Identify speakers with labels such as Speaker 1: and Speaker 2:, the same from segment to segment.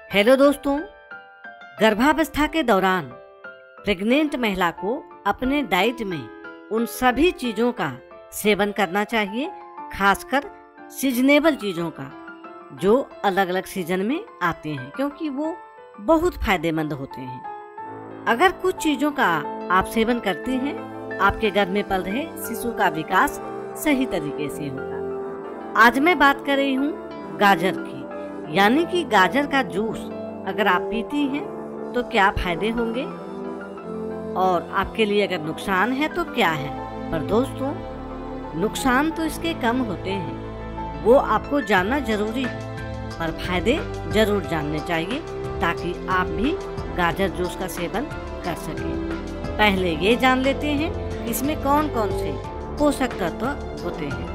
Speaker 1: Hello दोस्तों, गर्भावस्था के दौरान प्रेग्नेंट महिला को अपने डाइट में उन सभी चीज़ों का सेवन करना चाहिए, खासकर सीजनेबल चीज़ों का जो अलग अलग सीजन में आते हैं, क्योंकि वो बहुत फायदेमंद होते हैं। अगर कुछ चीज़ों का आप सेवन करते हैं, आपके गर्भ में पल रहे शिशु का विकास सही तरीके से होगा। आज मैं बात कर रही हूँ गाजर की, यानी कि गाजर का जूस अगर आप पीती हैं तो क्या फायदे होंगे और आपके लिए अगर नुकसान है तो क्या है। पर दोस्तों, नुकसान तो इसके कम होते हैं, वो आपको जानना जरूरी है, पर फायदे जरूर जानने चाहिए ताकि आप भी गाजर जूस का सेवन कर सकें। पहले ये जान लेते हैं कि इसमें कौन कौन से पोषक तत्व होते हैं।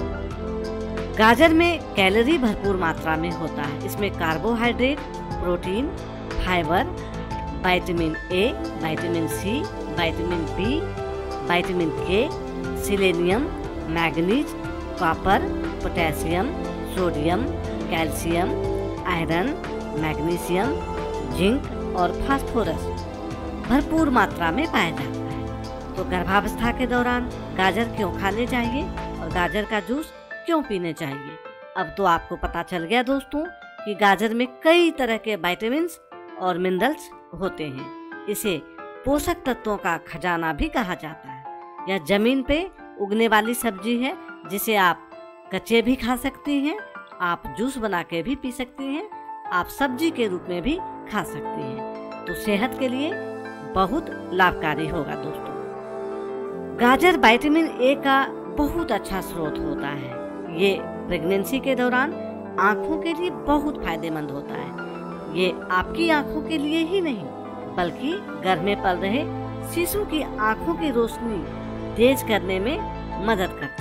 Speaker 1: गाजर में कैलोरी भरपूर मात्रा में होता है। इसमें carbohydrate, protein, fibre, vitamin A, vitamin C, vitamin B, vitamin K, selenium, manganese, copper, potassium, sodium, calcium, iron, magnesium, zinc और फास्फोरस भरपूर मात्रा में पाया जाता है। तो गर्भावस्था के दौरान गाजर क्यों खाने चाहिए और गाजर का जूस क्यों पीने चाहिए, अब तो आपको पता चल गया दोस्तों कि गाजर में कई तरह के विटामिन्स और मिनरल्स होते हैं। इसे पोषक तत्वों का खजाना भी कहा जाता है। यह जमीन पे उगने वाली सब्जी है, जिसे आप कच्चे भी खा सकती हैं, आप जूस बना के भी पी सकती हैं, आप सब्जी के रूप में भी खा सकती हैं। तो सेहत के लिए बहुत लाभकारी होगा दोस्तों। गाजर विटामिन ए का बहुत अच्छा स्रोत होता है। ये प्रेगनेंसी के दौरान आँखों के लिए बहुत फायदेमंद होता है। ये आपकी आँखों के लिए ही नहीं, बल्कि गर्भ में पल रहे शिशु की आँखों की रोशनी तेज करने में मदद करता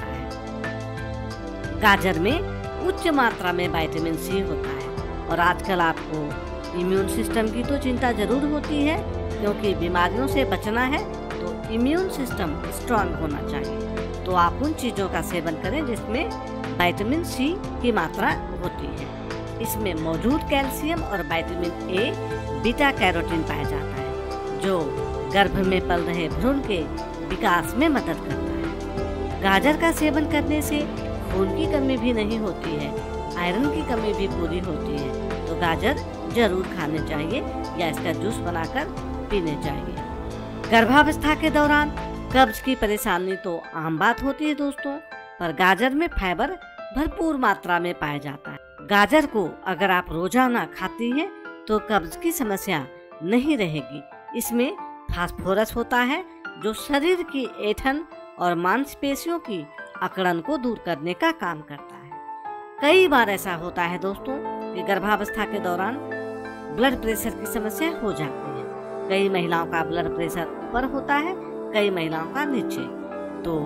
Speaker 1: है। गाजर में उच्च मात्रा में विटामिन सी होता है। और आजकल आपको इम्यून सिस्टम की तो चिंता जरूर होती है, क्योंकि बीमारियों से बचना है तो इम्यून सिस्टम स्ट्रांग होना चाहिए। तो आप उन चीज़ों का सेवन करें जिसमें विटामिन सी की मात्रा होती है। इसमें मौजूद कैल्शियम और विटामिन ए, बीटा कैरोटीन पाया जाता है, जो गर्भ में पल रहे भ्रूण के विकास में मदद करता है। गाजर का सेवन करने से खून की कमी भी नहीं होती है, आयरन की कमी भी पूरी होती है। तो गाजर जरूर खाने चाहिए या इसका जूस बनाकर पीने चाहिए। गर्भावस्था के दौरान कब्ज की परेशानी तो आम बात होती है दोस्तों, पर गाजर में फाइबर भरपूर मात्रा में पाया जाता है। गाजर को अगर आप रोजाना खाती हैं तो कब्ज की समस्या नहीं रहेगी। इसमें फास्फोरस होता है, जो शरीर की ऐंठन और मांसपेशियों की अकड़न को दूर करने का काम करता है। कई बार ऐसा होता है दोस्तों कि गर्भावस्था के दौरान ब्लड प्रेशर की समस्या हो जाती है। कई महिलाओं का ब्लड प्रेशर ऊपर होता है, कई महिलाओं का नीचे। तो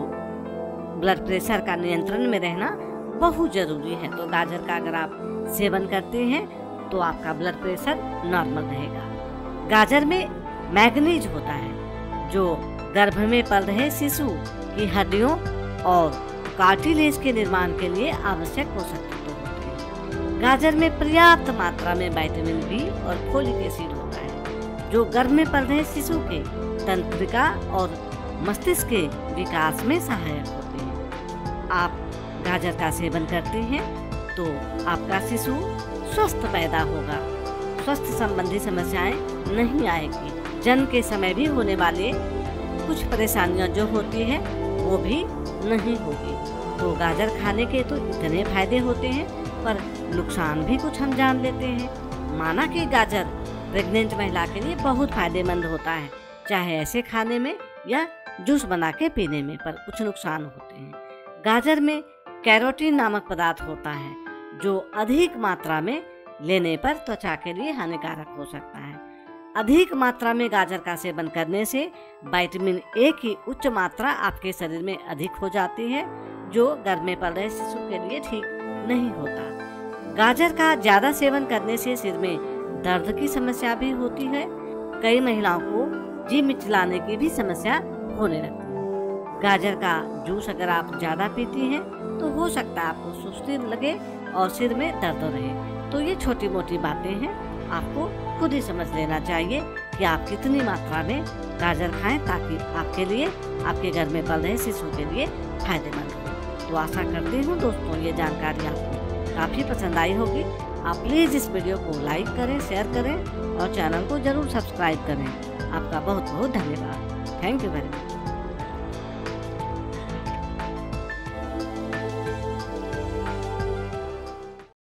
Speaker 1: ब्लड प्रेशर का नियंत्रण में रहना बहुत जरूरी है। तो गाजर का अगर आप सेवन करते हैं तो आपका ब्लड प्रेशर नॉर्मल रहेगा। गाजर में मैग्नीज होता है, जो गर्भ में पल रहे शिशु की हड्डियों और कार्टिलेज के निर्माण के लिए आवश्यक पोषक तत्व होते हैं। गाजर में पर्याप्त मात्रा में विटामिन बी और फोलिक एसिड होता है, जो गर्भ में पल रहे शिशु के तंत्रिका और मस्तिष्क के विकास में सहायक होते हैं। आप गाजर का सेवन करते हैं तो आपका शिशु स्वस्थ पैदा होगा, स्वास्थ्य संबंधी समस्याएं नहीं आएगी। जन्म के समय भी होने वाले कुछ परेशानियां जो होती है वो भी नहीं होगी। तो गाजर खाने के तो इतने फायदे होते हैं, पर नुकसान भी कुछ हम जान लेते हैं। माना कि गाजर प्रेग्नेंट महिला के लिए बहुत फायदेमंद होता है, चाहे ऐसे खाने में या जूस बना के पीने में, पर कुछ नुकसान होते हैं। गाजर में कैरोटीन नामक पदार्थ होता है, जो अधिक मात्रा में लेने पर त्वचा के लिए हानिकारक हो सकता है। अधिक मात्रा में गाजर का सेवन करने से विटामिन ए की उच्च मात्रा आपके शरीर में अधिक हो जाती है, जो गर्भ में पल रहे शिशु के लिए ठीक नहीं होता। गाजर का ज्यादा सेवन करने से सिर में दर्द की समस्या भी होती है। कई महिलाओं को जी मिचलाने की भी समस्या होने लगती है। गाजर का जूस अगर आप ज्यादा पीती हैं तो हो सकता है आपको सुस्ती लगे और सिर में दर्द रहे। तो ये छोटी मोटी बातें हैं, आपको खुद ही समझ लेना चाहिए कि आप कितनी मात्रा में गाजर खाएं ताकि आपके लिए, आपके घर में पल रहे शिशु के लिए फायदेमंद हो। तो आशा करती हूँ दोस्तों ये जानकारी आपको काफ़ी पसंद आई होगी। आप प्लीज़ इस वीडियो को लाइक करें, शेयर करें और चैनल को ज़रूर सब्सक्राइब करें। आपका बहुत बहुत धन्यवाद। Thank you very much.